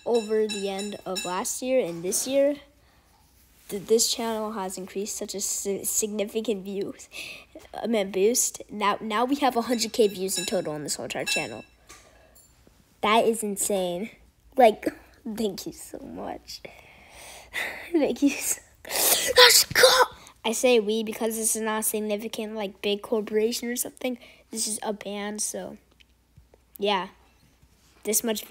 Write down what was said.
over the end of last year and this year, this channel has increased such a significant boost. Now we have 100K views in total on this whole entire channel. That is insane. Like, thank you so much. Thank you. Let's go. I say we because this is not a significant, like, big corporation or something. This is a band, so yeah, this much.